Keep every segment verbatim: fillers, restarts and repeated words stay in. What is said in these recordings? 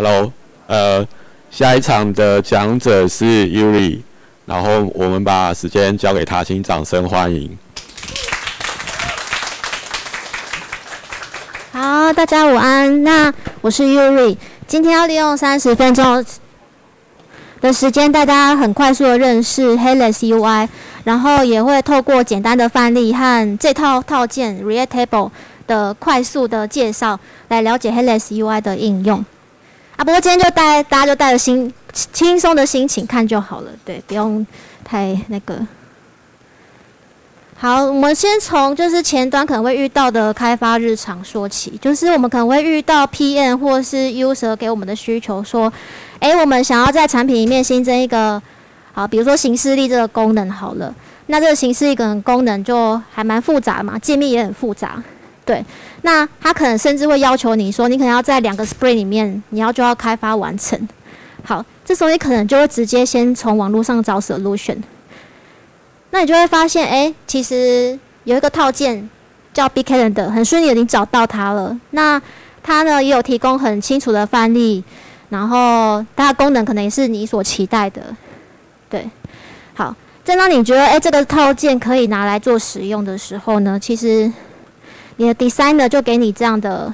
Hello， 呃，下一场的讲者是 Yuri， 然后我们把时间交给他，请掌声欢迎。 好，大家午安。那我是 Yuri， 今天要利用三十分钟的时间带大家很快速的认识 Headless U I， 然后也会透过简单的范例和这套套件 Reactable 的快速的介绍，来了解 Headless U I 的应用。啊，不过今天就带大家就带着心轻松的心情看就好了，对，不用太那个。好，我们先从就是前端可能会遇到的开发日常说起，就是我们可能会遇到 P M 或是 User 给我们的需求，说，哎，我们想要在产品里面新增一个，好，比如说行事历这个功能好了，那这个行事历可能功能就还蛮复杂嘛，界面也很复杂。对，那他可能甚至会要求你说，你可能要在两个 sprint 里面，你要就要开发完成。好，这时候你可能就会直接先从网络上找 solution。那你就会发现，哎，其实有一个套件叫 BigCalendar， 很顺利的你找到它了。那它呢也有提供很清楚的范例，然后它的功能可能也是你所期待的。对，好，正当你觉得，哎，这个套件可以拿来做使用的时候呢，其实你的 designer 就给你这样的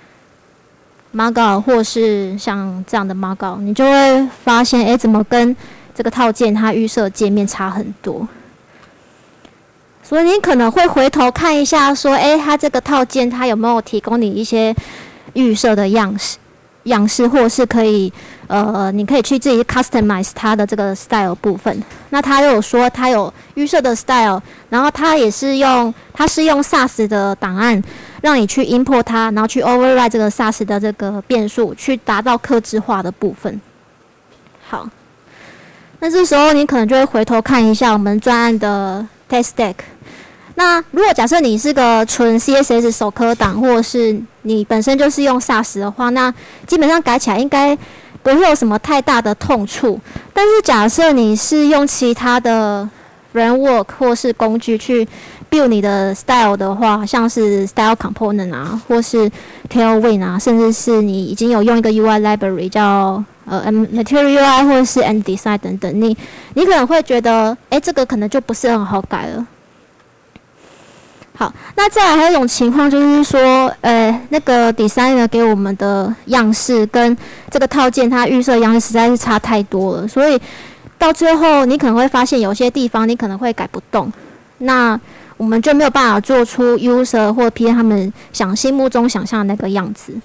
markup， 或是像这样的 markup， 你就会发现，哎，怎么跟这个套件它预设界面差很多。所以你可能会回头看一下，说，哎，它这个套件它有没有提供你一些预设的样式，样式，或是可以，呃，你可以去自己 customize 它的这个 style 部分。那它又有说它有预设的 style， 然后它也是用它是用 S A S 的档案，让你去 import 它，然后去 override 这个 S A S 的这个变数，去达到客制化的部分。好，那这时候你可能就会回头看一下我们专案的 test deck。那如果假设你是个纯 C S S 手刻档，或者是你本身就是用 S A S 的话，那基本上改起来应该不会有什么太大的痛处。但是假设你是用其他的 framework 或是工具去 build 你的 style 的话，像是 style component 啊，或是 Tailwind 啊，甚至是你已经有用一个 U I library 叫呃 Material U I 或者是 N-Design 等等，你你可能会觉得，哎，这个可能就不是很好改了。好，那再来还有一种情况就是说，呃，那个 designer 给我们的样式跟这个套件它预设样式实在是差太多了，所以到最后你可能会发现有些地方你可能会改不动，那我们就没有办法做出 user 或 P M 他们想心目中想象的那个样子。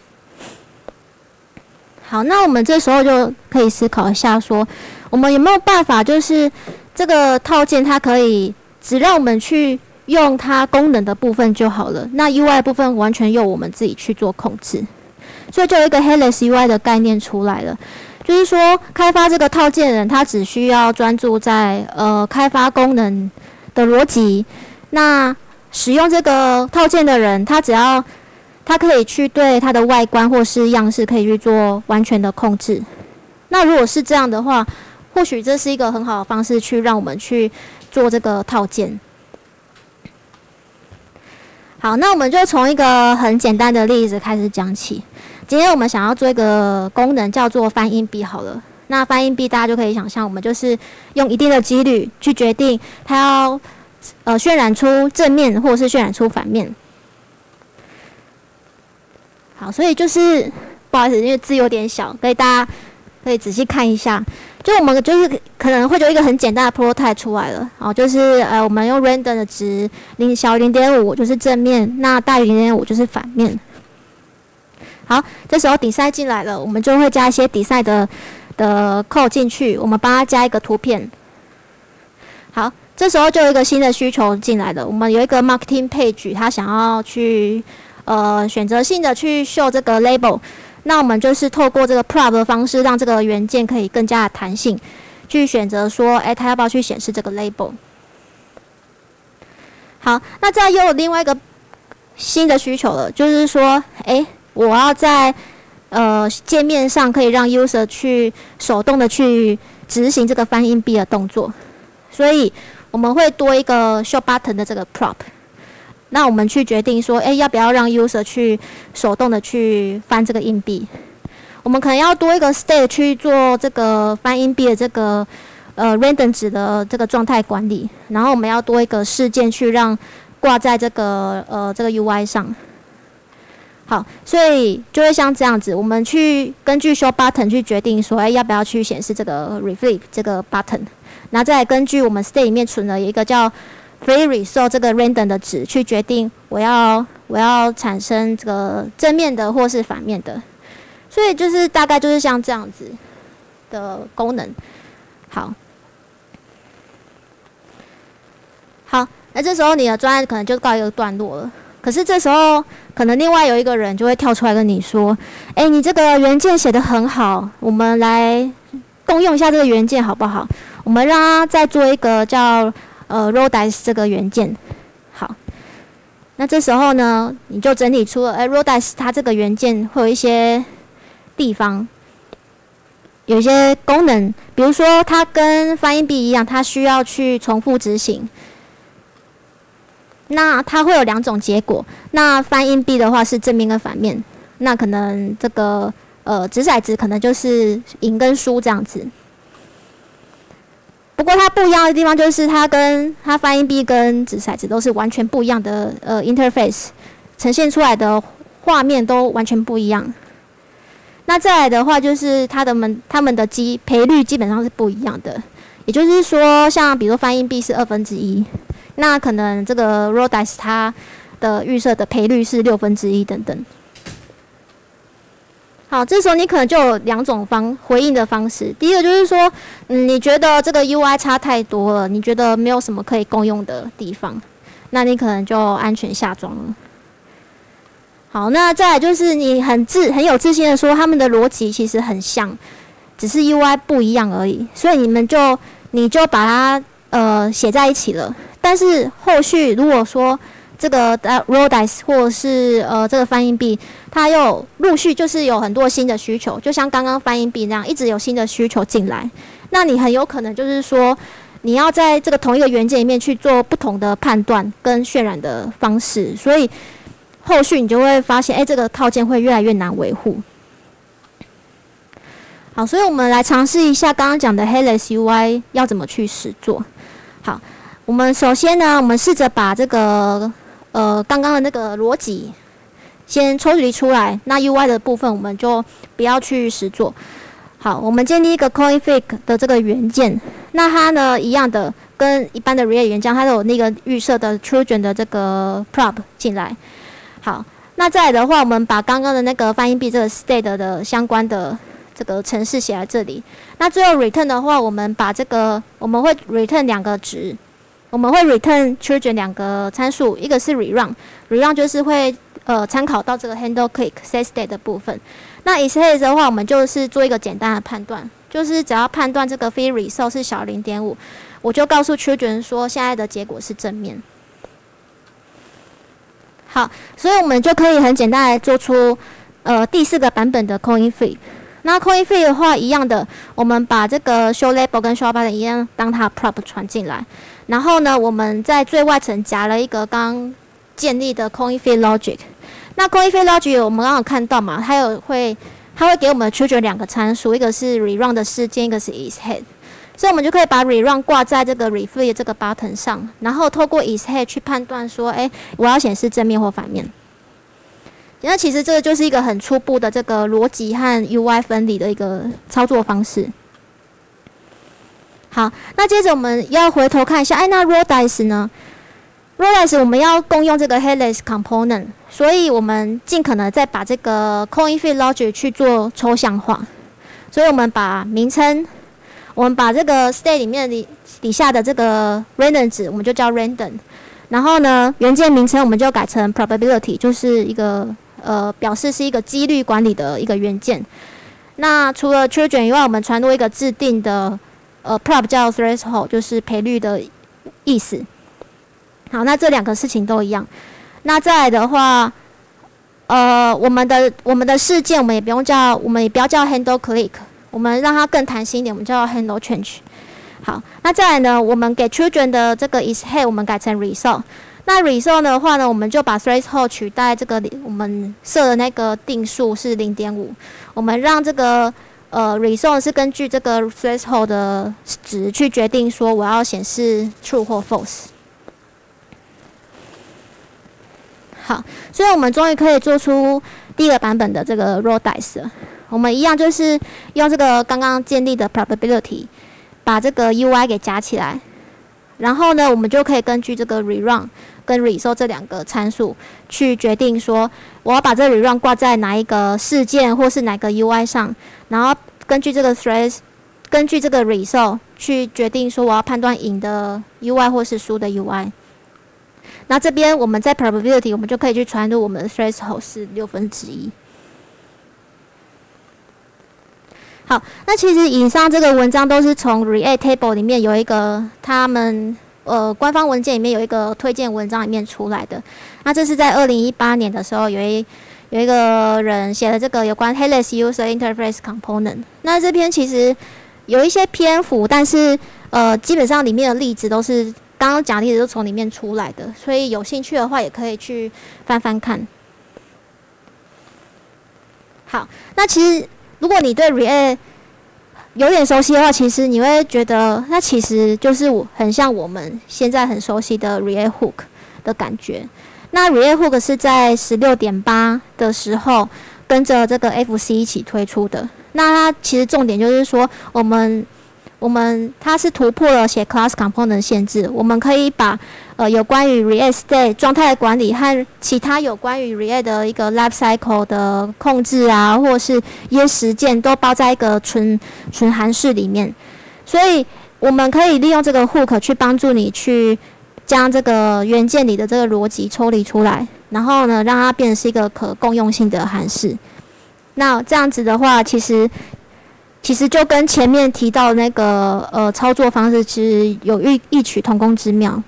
好，那我们这时候就可以思考一下说，我们有没有办法就是这个套件它可以只让我们去用它功能的部分就好了，那 U I 部分完全由我们自己去做控制，所以就有一个 Headless U I 的概念出来了，就是说开发这个套件的人他只需要专注在呃开发功能的逻辑，那使用这个套件的人他只要他可以去对它的外观或是样式可以去做完全的控制。那如果是这样的话，或许这是一个很好的方式去让我们去做这个套件。好，那我们就从一个很简单的例子开始讲起。今天我们想要做一个功能叫做翻硬币好了。那翻硬币大家就可以想象，我们就是用一定的几率去决定它要呃渲染出正面或者是渲染出反面。好，所以就是不好意思，因为字有点小，所以大家可以仔细看一下。就我们就是可能会有一个很简单的 prototype 出来了，哦，就是呃我们用 random 的值零小于零点五就是正面，那大于零点五就是反面。好，这时候 design 进来了，我们就会加一些 design 的的 code 进去，我们帮它加一个图片。好，这时候就有一个新的需求进来了，我们有一个 marketing page， 他想要去呃选择性的去秀这个 label。那我们就是透过这个 prop 的方式，让这个元件可以更加的弹性，去选择说，哎，它要不要去显示这个 label。好，那再又有另外一个新的需求了，就是说，哎，我要在呃界面上可以让 user 去手动的去执行这个翻硬币的动作，所以我们会多一个 show button 的这个 prop。那我们去决定说，哎，要不要让 user 去手动的去翻这个硬币？ 我们可能要多一个 state 去做这个翻音币的这个呃 random 值的这个状态管理，然后我们要多一个事件去让挂在这个呃这个 U I 上。好，所以就会像这样子，我们去根据 show button 去决定说，哎，要不要去显示这个 reflect 这个 button， 然后再来根据我们 state 里面存了一个叫 free result 这个 random 的值去决定我要我要产生这个正面的或是反面的，所以就是大概就是像这样子的功能。好，好，那这时候你的专案可能就告一个段落了。可是这时候，可能另外有一个人就会跳出来跟你说：“哎，你这个元件写得很好，我们来共用一下这个元件好不好？我们让他再做一个叫呃 Rodice 这个元件。”好，那这时候呢，你就整理出了，哎 ，Rodice 它这个元件会有一些地方，有一些功能，比如说它跟翻译币一样，它需要去重复执行。那它会有两种结果，那翻硬币的话是正面跟反面，那可能这个呃掷骰子可能就是赢跟输这样子。不过它不一样的地方就是它跟它翻硬币跟掷骰子都是完全不一样的呃 interface， 呈现出来的画面都完全不一样。那再来的话就是它的们它们的基赔率基本上是不一样的，也就是说像比如说翻硬币是二分之一。那可能这个 Rodice 它的预设的赔率是六分之一等等。好，这时候你可能就有两种方回应的方式。第一个就是说，嗯，你觉得这个 U I 差太多了，你觉得没有什么可以共用的地方，那你可能就安全下装了。好，那再来就是你很自很有自信的说，他们的逻辑其实很像，只是 U I 不一样而已，所以你们就你就把它呃写在一起了。但是后续如果说这个 Rodice 或者是呃这个翻译币，它又陆续就是有很多新的需求，就像刚刚翻译币那样，一直有新的需求进来，那你很有可能就是说，你要在这个同一个元件里面去做不同的判断跟渲染的方式，所以后续你就会发现，哎，这个套件会越来越难维护。好，所以我们来尝试一下刚刚讲的 Headless U I 要怎么去实做。好。我们首先呢，我们试着把这个呃刚刚的那个逻辑先抽离出来。那 U I 的部分我们就不要去实做。好，我们建立一个 Config 的这个元件。那它呢一样的，跟一般的 React 元件，它都有那个预设的 Children 的这个 prop 进来。好，那再来的话，我们把刚刚的那个翻译币这个 state 的相关的这个程式写在这里。那最后 return 的话，我们把这个我们会 return 两个值。我们会 return children 两个参数，一个是 rerun，rerun 就是会呃参考到这个 handle click set state 的部分。那 isHead 的话，我们就是做一个简单的判断，就是只要判断这个 free result 是小 零点五， 我就告诉 children 说现在的结果是正面。好，所以我们就可以很简单来做出呃第四个版本的 Config。那 Config 的话一样的，我们把这个 show label 跟 show button 一样，当它 prop 传进来。然后呢，我们在最外层夹了一个刚建立的 Config logic。那 Config logic 我们刚刚有看到嘛，它有会它会给我们 children 两个参数，一个是 rerun 的事件，一个是 isHead。所以我们就可以把 rerun 挂在这个 reflect 这个 button 上，然后透过 isHead 去判断说，哎，我要显示正面或反面。那其实这个就是一个很初步的这个逻辑和 U I 分离的一个操作方式。好，那接着我们要回头看一下，哎，那 Rodice 呢 ？Rodice 我们要共用这个 Headless Component， 所以我们尽可能再把这个 Config Logic 去做抽象化。所以我们把名称，我们把这个 State 里面的底下的这个 Random 值，我们就叫 Random。然后呢，元件名称我们就改成 Probability， 就是一个呃表示是一个几率管理的一个元件。那除了 Children 以外，我们传入一个制定的呃 prop 叫 threshold， 就是赔率的意思。好，那这两个事情都一样。那再来的话，呃，我们的我们的事件我们也不用叫，我们也不要叫 handle click， 我们让它更弹性一点，我们叫 handle change。好，那再来呢，我们给 children 的这个 isHead 我们改成 result。 那 result 的话呢，我们就把 threshold 取代这个我们设的那个定数是 零点五， 我们让这个呃 result 是根据这个 threshold 的值去决定说我要显示 true 或 false。好，所以我们终于可以做出第一个版本的这个 roll dice 了。我们一样就是用这个刚刚建立的 probability， 把这个 U I 给加起来，然后呢，我们就可以根据这个 rerun 跟 result 这两个参数去决定说，我要把这个 rerun 挂在哪一个事件或是哪个 U I 上，然后根据这个 thread， 根据这个 result 去决定说我要判断赢的 U I 或是输的 U I。那这边我们在 probability 我们就可以去传入我们的 threshold 是六分之一。好，那其实以上这个文章都是从 React Table 里面有一个他们呃官方文件里面有一个推荐文章里面出来的。那这是在二零一八年的时候有一有一个人写了这个有关 Headless User Interface Component。那这篇其实有一些篇幅，但是呃基本上里面的例子都是刚刚讲的例子都从里面出来的，所以有兴趣的话也可以去翻翻看。好，那其实如果你对 React 有点熟悉的话，其实你会觉得那其实就是我很像我们现在很熟悉的 React Hook 的感觉。那 React Hook 是在 十六点八 的时候跟着这个 F C 一起推出的。那它其实重点就是说，我们我们它是突破了写 class component 的限制，我们可以把呃有关于 React State 状态管理和其他有关于 React 的一个 life cycle 的控制啊，或是一些实践都包在一个纯纯函式里面，所以我们可以利用这个 hook 去帮助你去将这个元件里的这个逻辑抽离出来，然后呢让它变成是一个可共用性的函式。那这样子的话，其实其实就跟前面提到的那个呃操作方式，其实有异异曲同工之妙。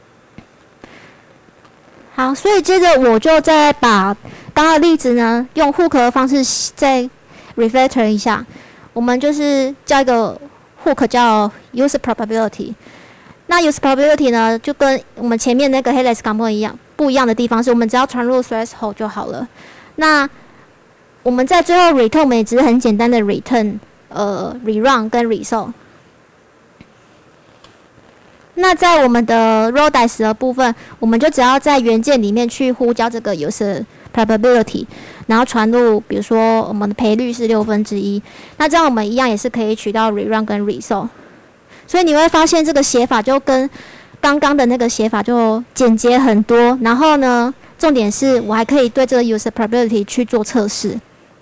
好，所以接着我就再把刚刚的例子呢，用 hook 的方式再 refactor 一下。我们就是叫一个 hook 叫 user probability。那 user probability 呢，就跟我们前面那个 headless component 一样，不一样的地方是我们只要传入 threshold 就好了。那我们在最后 return 我们也只是很简单的 return。呃 ，rerun 跟 result。那在我们的 roll dice 的部分，我们就只要在元件里面去呼叫这个 user probability， 然后传入，比如说我们的赔率是六分之一，那这样我们一样也是可以取到 rerun 跟 result。所以你会发现这个写法就跟刚刚的那个写法就简洁很多。然后呢，重点是我还可以对这个 user probability 去做测试。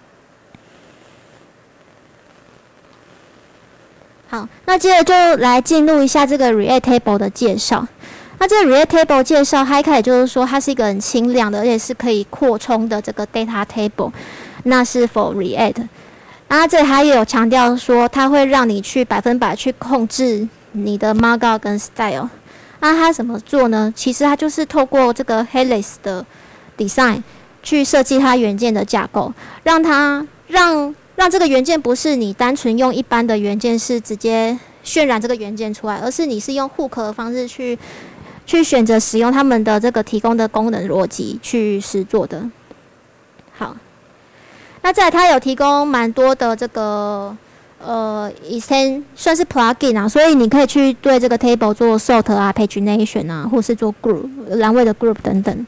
好，那接着就来进入一下这个 React Table 的介绍。那这个 React Table 介绍，它一开始就是说它是一个很轻量的，而且是可以扩充的这个 Data Table， 那是 for React。那这里它也有强调说，它会让你去百分百去控制你的 Markup 跟 Style。那它怎么做呢？其实它就是透过这个 Headless 的 Design 去设计它元件的架构，让它让让这个元件不是你单纯用一般的元件是直接渲染这个元件出来，而是你是用 hook 的方式去去选择使用他们的这个提供的功能逻辑去实作的。好，那再来它有提供蛮多的这个呃 extend 算是 plugin 啊，所以你可以去对这个 table 做 sort 啊、pagination 啊，或是做 group 栏位的 group 等等。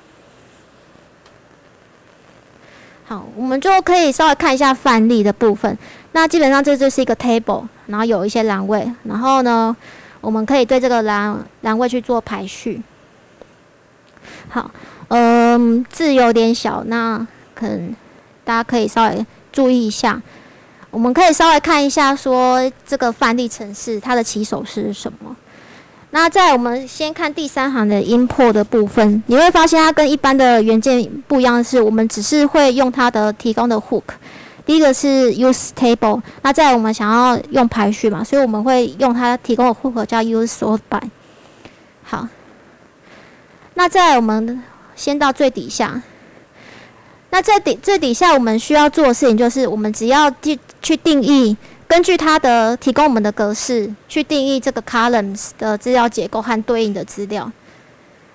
好，我们就可以稍微看一下范例的部分。那基本上这就是一个 table， 然后有一些栏位，然后呢，我们可以对这个栏栏位去做排序。好，嗯，字有点小，那可能大家可以稍微注意一下。我们可以稍微看一下说这个范例程式它的起手式是什么。那在我们先看第三行的 import 的部分，你会发现它跟一般的元件不一样的是，我们只是会用它的提供的 hook。第一个是 use table， 那在我们想要用排序嘛，所以我们会用它提供的 hook 叫 use sort by。好，那在我们先到最底下，那在底最底下我们需要做的事情就是，我们只要去去定义。根据它的提供我们的格式去定义这个 columns 的资料结构和对应的资料。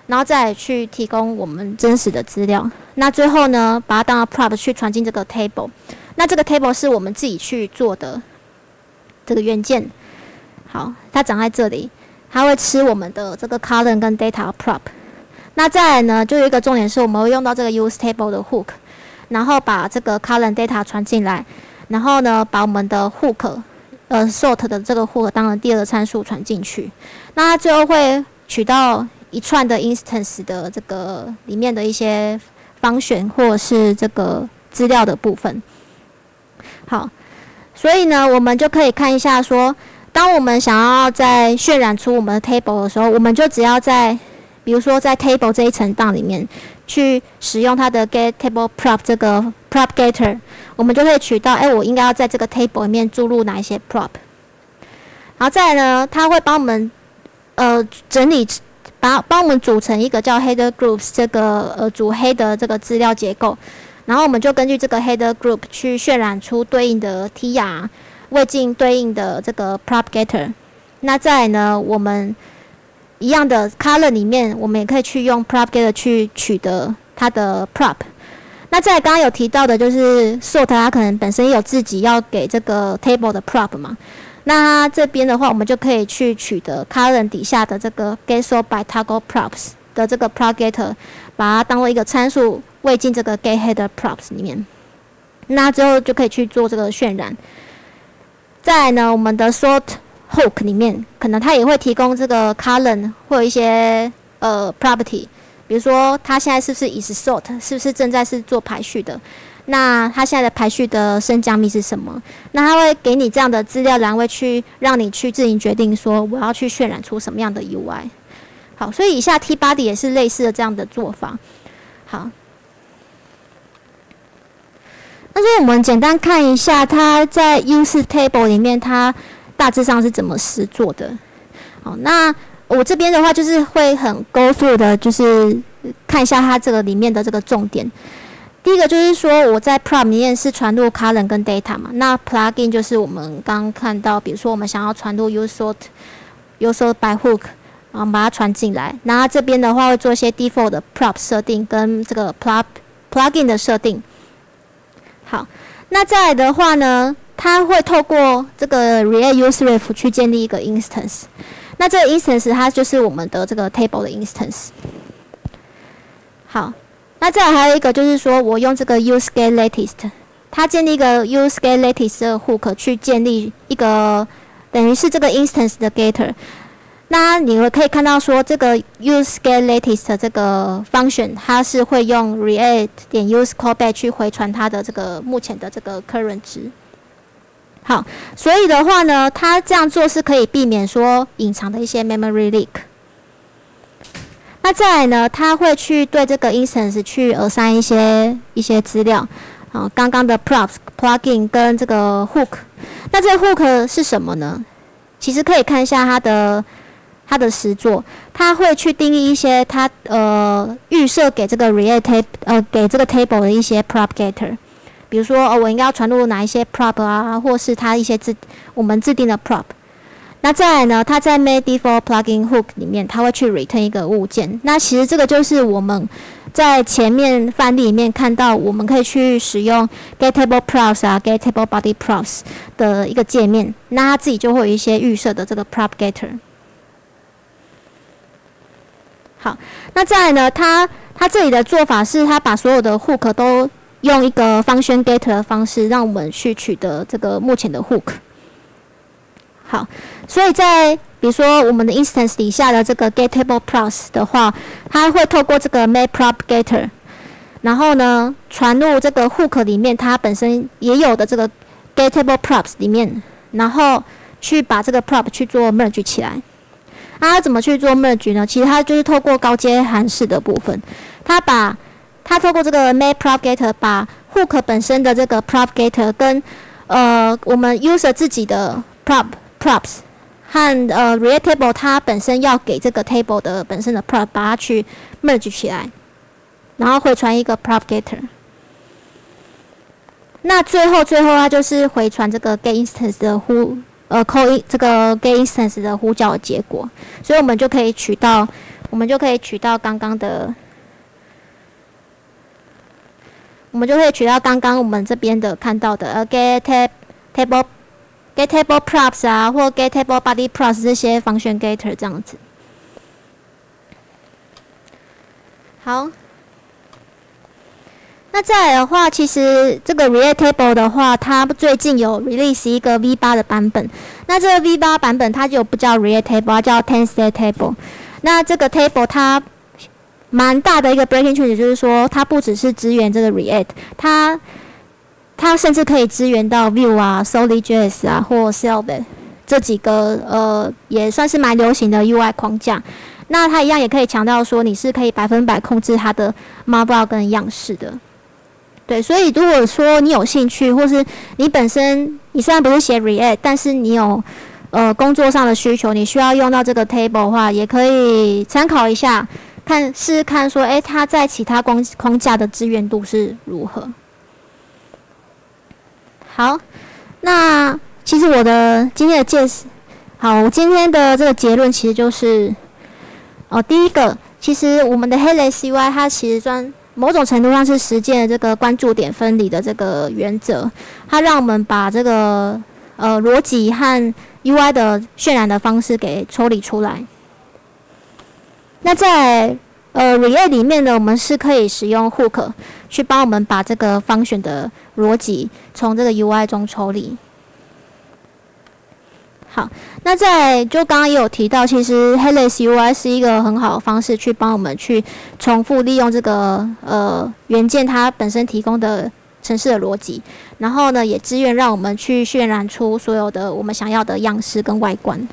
然后再去提供我们真实的资料。那最后呢，把它当 prop 去传进这个 table。那这个 table 是我们自己去做的这个元件。好，它长在这里，它会吃我们的这个 column 跟 data prop。那再来呢，就有一个重点是我们会用到这个 use table 的 hook， 然后把这个 column data 传进来，然后呢，把我们的 hook 呃 sort 的这个 hook 当成第二个参数传进去。那它最后会取到一串的 instance 的这个里面的一些方选或者是这个资料的部分。好，所以呢，我们就可以看一下说，当我们想要在渲染出我们的 table 的时候，我们就只要在比如说在 table 这一层档里面去使用它的 get table prop 这个 prop getter， 我们就可以取到，哎，我应该要在这个 table 里面注入哪一些 prop。然后再来呢，它会帮我们呃整理，把帮我们组成一个叫 header groups 这个呃主黑的这个资料结构。然后我们就根据这个 header group 去渲染出对应的 T R 未尽对应的这个 prop getter。那再来呢，我们一样的 color 里面，我们也可以去用 prop getter 去取得它的 prop。那再来刚刚有提到的就是 sort 它可能本身有自己要给这个 table 的 prop 嘛。那这边的话，我们就可以去取得 column 底下的这个 get sort by toggle props 的这个 prop getter， 把它当做一个参数喂进这个 get header props 里面。那之后就可以去做这个渲染。再来呢，我们的 sort hook 里面，可能它也会提供这个 column 或有一些呃 property， 比如说它现在是不是 is sort， 是不是正在是做排序的。那它现在的排序的升降密是什么？那它会给你这样的资料栏位去让你去自行决定说我要去渲染出什么样的 U I。好，所以以下 T-body 也是类似的这样的做法。好，那所以我们简单看一下它在 use table 里面它大致上是怎么实做的。好，那我这边的话就是会很 go through 的，就是看一下它这个里面的这个重点。第一个就是说，我在 prop 里面是传入 column 跟 data 嘛，那 plugin 就是我们刚刚看到，比如说我们想要传入 use sort、use sort by hook， 然后把它传进来。那它这边的话会做一些 default 的 prop 设定跟这个 plug plugin 的设定。好，那再来的话呢，它会透过这个 react useref 去建立一个 instance。那这个 instance 它就是我们的这个 table 的 instance。好。那再来还有一个就是说，我用这个 use get latest， 它建立一个 use get latest 的 hook 去建立一个等于是这个 instance 的 getter。那你们可以看到说，这个 use get latest 这个 function 它是会用 react 点 use callback 去回传它的这个目前的这个 current 值。好，所以的话呢，它这样做是可以避免说隐藏的一些 memory leak。那再来呢，它会去对这个 instance 去 assign 一些一些资料，啊，刚刚的 props plugin 跟这个 hook。那这个 hook 是什么呢？其实可以看一下它的它的实作，它会去定义一些它呃预设给这个 react table 呃给这个 table 的一些 prop getter， 比如说哦，我应该要传入哪一些 prop 啊，或是它一些自我们制定的 prop。那再来呢，它在 make default plugin hook 里面，它会去 return 一个物件。那其实这个就是我们在前面范例里面看到，我们可以去使用 get table props 啊 ，get table body props 的一个界面。那它自己就会有一些预设的这个 prop getter。好，那再来呢，它它这里的做法是，它把所有的 hook 都用一个 function getter 的方式，让我们去取得这个目前的 hook。好，所以在比如说我们的 instance 底下的这个 get table props 的话，它会透过这个 make prop getter， 然后呢传入这个 hook 里面，它本身也有的这个 get table props 里面，然后去把这个 prop 去做 merge 起来。它怎么去做 merge 呢？其实它就是透过高阶函式的部分，它把它透过这个 make prop getter 把 hook 本身的这个 prop getter 跟呃我们 user 自己的 prop props 和呃 react table 它本身要给这个 table 的本身的 prop 把它去 merge 起来，然后回传一个 prop getter。那最后最后它就是回传这个 get instance 的呼呃 call 这个 get instance 的呼叫的结果，所以我们就可以取到我们就可以取到刚刚的，我们就可以取到刚刚我们这边的看到的呃 get tab table get table props 啊，或 get table body props 这些function getter 这样子。好。那再来的话，其实这个 React Table 的话，它最近有 release 一个 V 八 的版本。那这个 V 八 版本它就不叫 React Table， 它叫 ten state Table。那这个 Table 它蛮大的一个 breaking change， 就是说它不只是支援这个 React， 它它甚至可以支援到 Vue 啊、Solid.js 啊或 Svelte 这几个呃也算是蛮流行的 U I 框架。那它一样也可以强调说，你是可以百分百控制它的 Markdown 跟样式的。对，所以如果说你有兴趣，或是你本身你虽然不是写 React， 但是你有呃工作上的需求，你需要用到这个 table 的话，也可以参考一下，看试试看说，哎，它在其他框框架的支援度是如何。好，那其实我的今天的介绍，好，我今天的这个结论其实就是，哦，第一个，其实我们的 Headless U I 它其实专某种程度上是实践了这个关注点分离的这个原则，它让我们把这个呃逻辑和 U I 的渲染的方式给抽离出来。那在呃 React 里面呢，我们是可以使用 Hook 去帮我们把这个function的逻辑从这个 U I 中抽离。好，那在就刚刚也有提到，其实 Headless U I 是一个很好的方式，去帮我们去重复利用这个呃元件它本身提供的程式的逻辑，然后呢也支援让我们去渲染出所有的我们想要的样式跟外观。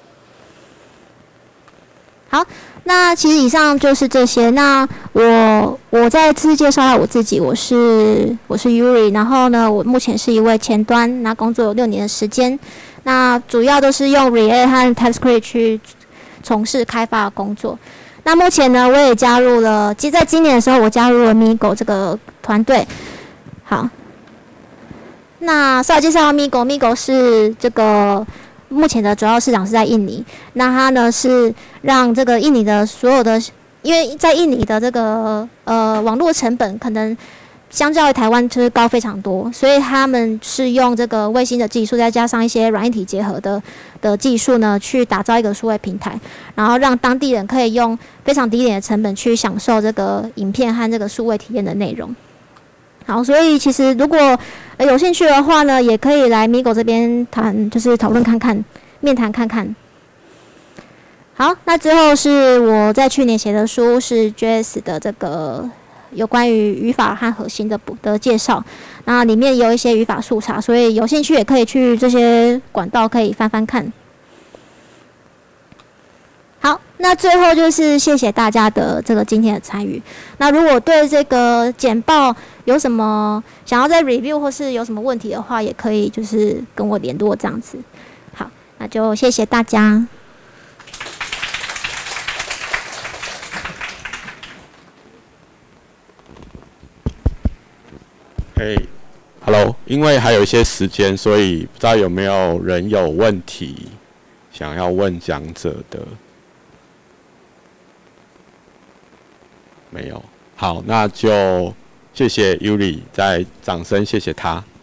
好，那其实以上就是这些。那我我再次介绍一下我自己，我是我是 Yuri， 然后呢，我目前是一位前端，那工作有六年的时间。那主要都是用 React 和 TypeScript 去从事开发的工作。那目前呢，我也加入了，其实在今年的时候，我加入了 Migo 这个团队。好，那稍微介绍下 Migo，Migo 是这个目前的主要市场是在印尼。那它呢是让这个印尼的所有的，因为在印尼的这个呃网络成本可能相较于台湾就是高非常多，所以他们是用这个卫星的技术，再加上一些软硬体结合的的技术呢，去打造一个数位平台，然后让当地人可以用非常低廉的成本去享受这个影片和这个数位体验的内容。好，所以其实如果有兴趣的话呢，也可以来 Migo 这边谈，就是讨论看看，面谈看看。好，那之后是我在去年写的书，是 J S 的这个有关于语法和核心的的介绍，那里面有一些语法速查，所以有兴趣也可以去这些管道可以翻翻看。好，那最后就是谢谢大家的这个今天的参与。那如果对这个简报有什么想要再 review 或是有什么问题的话，也可以就是跟我联络这样子。好，那就谢谢大家。 嘿、hey, ，Hello， 因为还有一些时间，所以不知道有没有人有问题想要问讲者的？没有。好，那就谢谢 Yuri， 再掌声谢谢他。